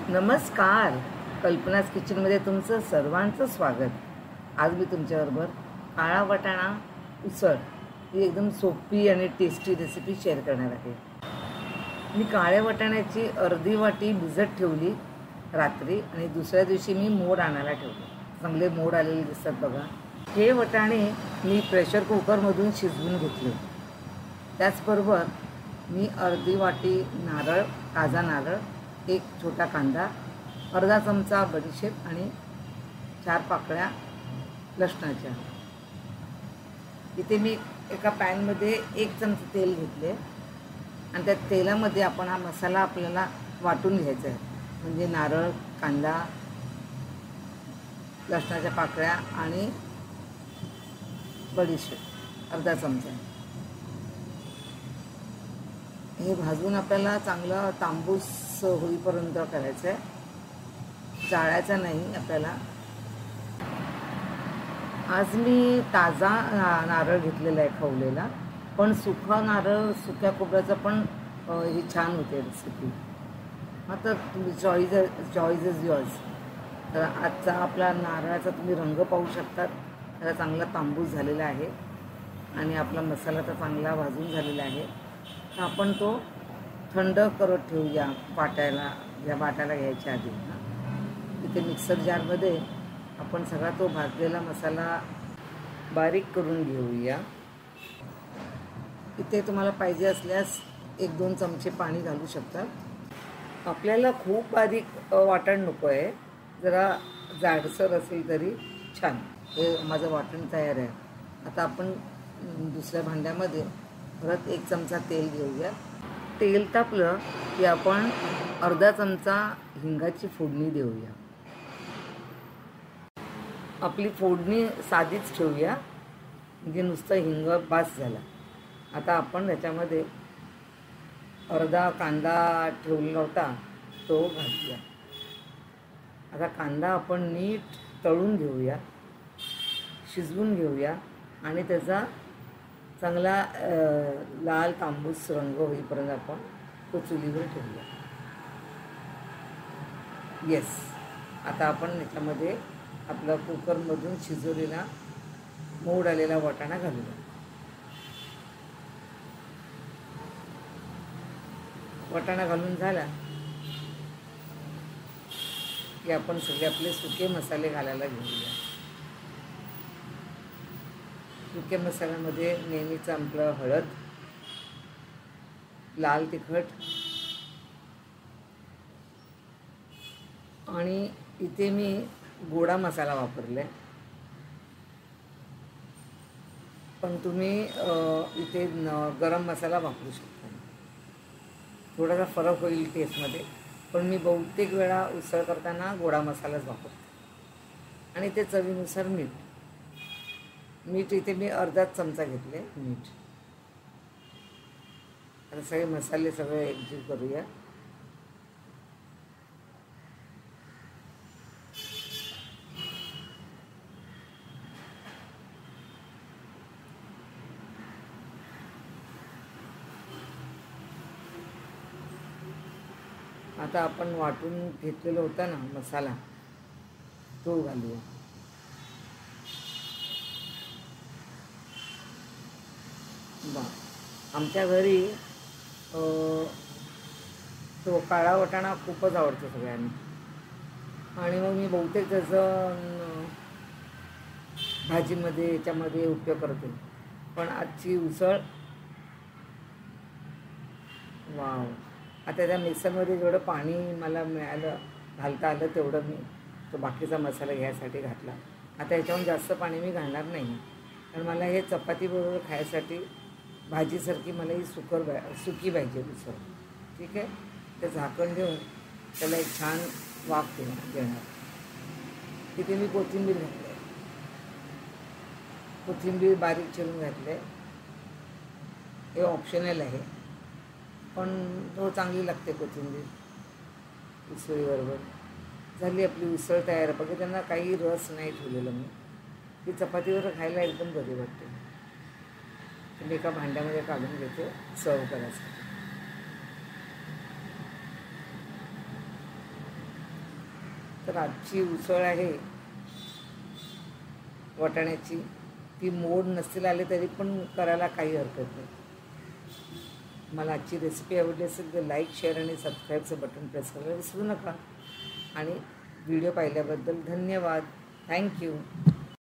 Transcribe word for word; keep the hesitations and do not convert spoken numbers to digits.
नमस्कार. कल्पनास किचनमध्ये तुमचं सर्वांचं स्वागत. आज मी तुमच्याबरोबर काळा वाटाणा उसळ ही एकदम सोपी आणि टेस्टी रेसिपी शेअर करणार आहे. मी काळ्या वाटाण्याची अर्धी वाटी भिजत ठेवली रात्री आणि दुसऱ्या दिवशी मी मोड आणायला ठेवले. चांगले मोड आलेले दिसतात बघा. हे वाटाणे मी प्रेशर कुकरमधून शिजवून घेतले. त्याचबरोबर मी अर्धी वाटी नारळ, ताजा नारळ, एक छोटा कांदा, अर्धा चमचा बडीशेप आणि चार पाकळ्या लसणाच्या. इथे मी एका पॅनमध्ये एक चमचा तेल घेतले आणि त्या तेलामध्ये आपण हा मसाला आपल्याला वाटून घ्यायचा आहे. म्हणजे नारळ, कांदा, लसणाच्या पाकळ्या आणि बडीशेप अर्धा चमचा. हे भाजून आपल्याला चांगलं तांबूस होईपर्यंत करायचं आहे, जाळायचं नाही आपल्याला. आज मी ताजा नारळ घेतलेला आहे खवलेला, पण सुका नारळ, सुक्या खोबऱ्याचं पण ही छान होते रेसिपी. आता तुम्ही चॉईस चॉईस इज युअर्स. तर आजचा आपला नारळाचा तुम्ही रंग पाहू शकतात. त्याला चांगला तांबूस झालेला आहे आणि आपला मसाला तर चांगला भाजून झालेला आहे. तर आपण तो थंड करत ठेवूया वाटायला, या वाटायला घ्यायच्या आधी. इथे मिक्सर जारमध्ये आपण सगळा तो भाजलेला मसाला बारीक करून घेऊया. इथे तुम्हाला पाहिजे असल्यास एक दोन चमचे पाणी घालू शकता. आपल्याला खूप बारीक वाटण नको आहे, जरा जाडसर असेल तरी छान. हे माझं वाटण तयार आहे. आता आपण दुसऱ्या भांड्यामध्ये परत एक चमचा तेल घेऊया. तेल तापलं की आपण अर्धा चमचा हिंगाची फोडणी देऊया. आपली फोडणी साधीच ठेवूया, म्हणजे नुसतं हिंग बास झाला. आता आपण त्याच्यामध्ये अर्धा कांदा ठेवलेला होता तो घालूया. आता कांदा आपण नीट तळून घेऊया, शिजवून घेऊया आणि त्याचा चांगला लाल तांबूस रंग होईपर्यंत आपण तो चुलीवर ठेवूया. येस. आता आपण याच्यामध्ये आपला कुकरमधून शिजवलेला मोड आलेला वाटाणा घालूया. वाटाणा घालून झाला की आपण सगळे आपले सुके मसाले घालायला घेऊया. सुक्या मसाल्यामध्ये नेहमीचं आपलं हळद, लाल तिखट आणि इथे मी गोडा मसाला वापरला आहे. पण तुम्ही इथे गरम मसाला वापरू शकता. थोडासा फरक होईल टेस्टमध्ये, पण मी बहुतेक वेळा उसळ करताना गोडा मसालाच वापरते. आणि ते चवीनुसार मीठ. मीठ इथे मी अर्धाच चमचा घेतले मीठ. आता सगळे मसाले सगळे एकजीव करूया. आता आपण वाटून घेतलेला होता ना मसाला, तो घालूया. बा आमच्या घरी तो काळा वाटाणा खूपच आवडतो सगळ्यांना आणि मग मी बहुतेक त्याचं भाजीमध्ये याच्यामध्ये उपयोग करते. पण आजची उसळ वाव. आता त्या मिक्सरमध्ये जेवढं पाणी मला मिळालं घालता आलं तेवढं मी तो बाकीचा मसाला घ्यायसाठी घातला. आता याच्याहून जास्त पाणी मी घालणार नाही, कारण मला हे चपातीबरोबर खायसाठी भाजीसारखी मला ही सुकर सुकी पाहिजे उसळ. ठीक आहे. ते झाकण देऊन त्याला एक छान वाफ देणार. तिथे मी कोथिंबीर घातली आहे. कोथिंबीर बारीक चिरून घातली आहे. हे ऑप्शनल आहे, पण तो चांगली लागते कोथिंबीर उसळीबरोबर. झाली आपली उसळ तयार. बघा, त्यांना काही रस नाही ठेवलेलं मी. ती चपातीवर खायला एकदम बरी वाटते. मी एका भांड्यामध्ये काढून घेते सर्व करायसाठी. तर आजची उसळ आहे वाटाण्याची, ती मोड नसतील आले तरी पण करायला काही हरकत नाही. मला आजची रेसिपी आवडली असेल तर लाईक, शेअर आणि सबस्क्राईबचं बटन प्रेस करायला विसरू नका. आणि व्हिडिओ पाहिल्याबद्दल धन्यवाद. थँक्यू.